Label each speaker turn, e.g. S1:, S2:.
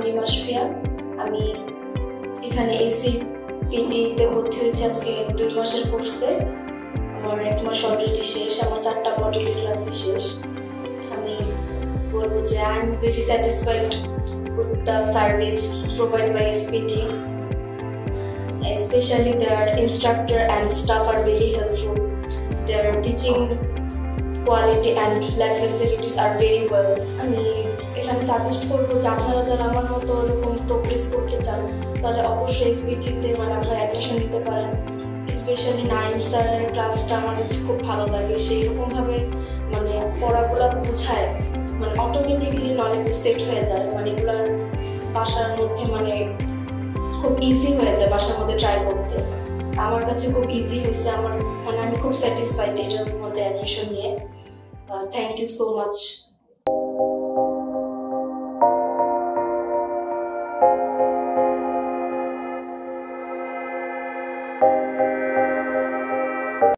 S1: নাম মাসফিয়া। আমি এখানে এসি পিটিতে ভর্তি হয়েছি আজকে 2 মাসের কোর্সে। আমার 1 মাস অলরেডি শেষ, আমার 4টা মডিউলের ক্লাসই শেষ। আমি বলবো যে I am very satisfied with the service provided by SPT. Especially their instructor and staff are very helpful. Their teaching quality and lab facilities are very well. আমি এখানে সাজেস্ট করবো যে আপনারা যারা আমার মতো এরকম প্রোগ্রেস করতে চান তাহলে অবশ্যই SPT-তে মানে আপনারা অ্যাডমিশন নিতে পারেন। স্পেশালি নাইম স্যারের ক্লাসটা আমার কাছে খুব ভালো লাগে। সেইরকমভাবে মানে পড়াগুলো বোঝায়, মানে অটোমেটিকলি নলেজ সেট হয়ে যায়, মানে এগুলার বাসার মধ্যে মানে খুব ইজি হয়ে যায় বাসার মধ্যে ট্রাই করতে। আমার কাছে খুব ইজি হয়েছে, আমার মানে আমি খুব স্যাটিসফাইড এটার মধ্যে অ্যাডমিশন নিয়ে। Thank you so much.